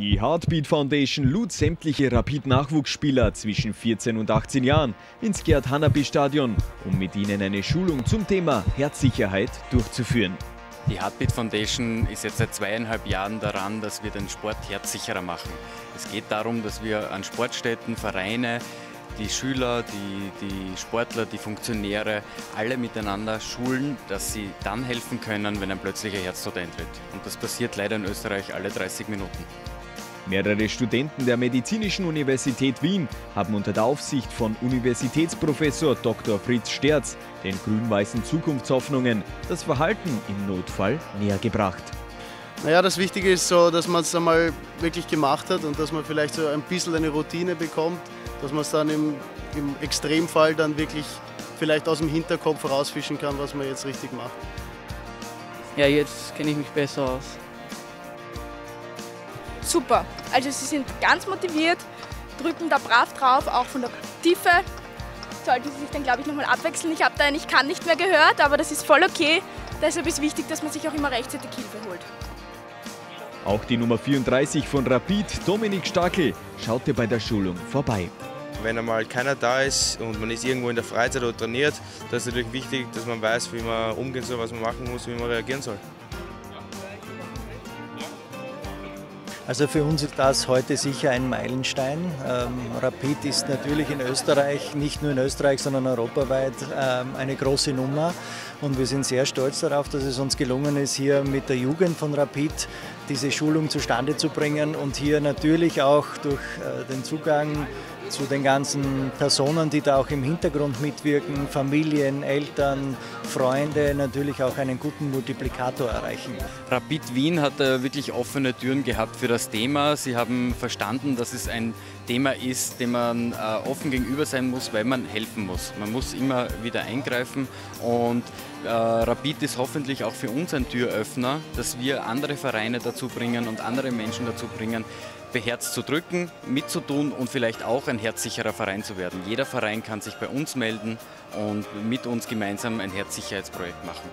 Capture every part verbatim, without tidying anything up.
Die Heartbeat Foundation lud sämtliche Rapid-Nachwuchsspieler zwischen vierzehn und achtzehn Jahren ins Gerd-Hanapi-Stadion, um mit ihnen eine Schulung zum Thema Herzsicherheit durchzuführen. Die Heartbeat Foundation ist jetzt seit zweieinhalb Jahren daran, dass wir den Sport herzsicherer machen. Es geht darum, dass wir an Sportstätten, Vereine, die Schüler, die, die Sportler, die Funktionäre alle miteinander schulen, dass sie dann helfen können, wenn ein plötzlicher Herztod eintritt. Und das passiert leider in Österreich alle dreißig Minuten. Mehrere Studenten der Medizinischen Universität Wien haben unter der Aufsicht von Universitätsprofessor Doktor Fritz Sterz den grün-weißen Zukunftshoffnungen das Verhalten im Notfall näher gebracht. Naja, das Wichtige ist so, dass man es einmal wirklich gemacht hat und dass man vielleicht so ein bisschen eine Routine bekommt, dass man es dann im, im Extremfall dann wirklich vielleicht aus dem Hinterkopf rausfischen kann, was man jetzt richtig macht. Ja, jetzt kenne ich mich besser aus. Super, also sie sind ganz motiviert, drücken da brav drauf, auch von der Tiefe. Sollten sie sich dann, glaube ich, nochmal abwechseln. Ich habe da ein Ich kann nicht mehr gehört, aber das ist voll okay. Deshalb ist wichtig, dass man sich auch immer rechtzeitig Hilfe holt. Auch die Nummer vierunddreißig von Rapid, Dominik Starkel, schaute bei der Schulung vorbei. Wenn einmal keiner da ist und man ist irgendwo in der Freizeit oder trainiert, dann ist es natürlich wichtig, dass man weiß, wie man umgehen soll, was man machen muss, wie man reagieren soll. Also für uns ist das heute sicher ein Meilenstein. Ähm, Rapid ist natürlich in Österreich, nicht nur in Österreich, sondern europaweit ähm, eine große Nummer. Und wir sind sehr stolz darauf, dass es uns gelungen ist, hier mit der Jugend von Rapid diese Schulung zustande zu bringen und hier natürlich auch durch äh, den Zugang zu den ganzen Personen, die da auch im Hintergrund mitwirken, Familien, Eltern, Freunde, natürlich auch einen guten Multiplikator erreichen. Rapid Wien hat wirklich offene Türen gehabt für das Thema. Sie haben verstanden, dass es ein Thema ist, dem man offen gegenüber sein muss, weil man helfen muss. Man muss immer wieder eingreifen und äh, Rapid ist hoffentlich auch für uns ein Türöffner, dass wir andere Vereine dazu bringen und andere Menschen dazu bringen, beherzt zu drücken, mitzutun und vielleicht auch ein herzsicherer Verein zu werden. Jeder Verein kann sich bei uns melden und mit uns gemeinsam ein Herzsicherheitsprojekt machen.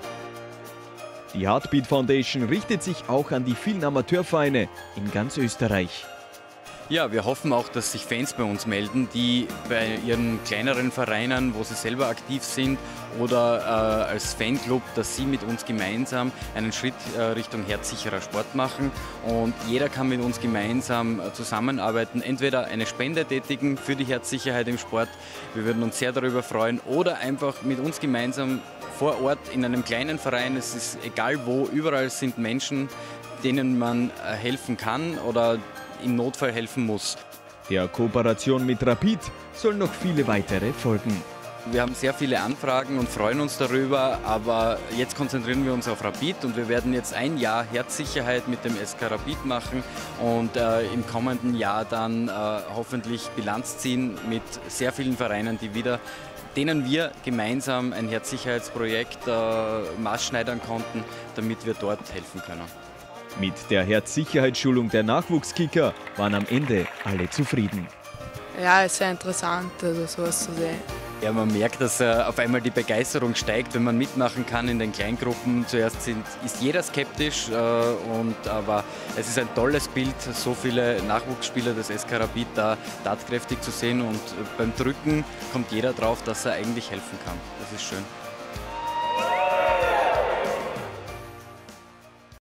Die Heartbeat Foundation richtet sich auch an die vielen Amateurvereine in ganz Österreich. Ja, wir hoffen auch, dass sich Fans bei uns melden, die bei ihren kleineren Vereinen, wo sie selber aktiv sind oder äh, als Fanclub, dass sie mit uns gemeinsam einen Schritt äh, Richtung herzsicherer Sport machen. Und jeder kann mit uns gemeinsam äh, zusammenarbeiten, entweder eine Spende tätigen für die Herzsicherheit im Sport, wir würden uns sehr darüber freuen, oder einfach mit uns gemeinsam vor Ort in einem kleinen Verein, es ist egal wo, überall sind Menschen, denen man äh, helfen kann oder im Notfall helfen muss. Der Kooperation mit Rapid sollen noch viele weitere folgen. Wir haben sehr viele Anfragen und freuen uns darüber, aber jetzt konzentrieren wir uns auf Rapid und wir werden jetzt ein Jahr Herzsicherheit mit dem S K Rapid machen und äh, im kommenden Jahr dann äh, hoffentlich Bilanz ziehen mit sehr vielen Vereinen, die wieder, denen wir gemeinsam ein Herzsicherheitsprojekt äh, maßschneidern konnten, damit wir dort helfen können. Mit der Herzsicherheitsschulung der Nachwuchskicker waren am Ende alle zufrieden. Ja, es ist sehr interessant, also sowas zu sehen. Ja, man merkt, dass äh, auf einmal die Begeisterung steigt, wenn man mitmachen kann in den Kleingruppen. Zuerst sind, ist jeder skeptisch, äh, und, aber es ist ein tolles Bild, so viele Nachwuchsspieler des S K Rapid da tatkräftig zu sehen und äh, beim Drücken kommt jeder drauf, dass er eigentlich helfen kann. Das ist schön.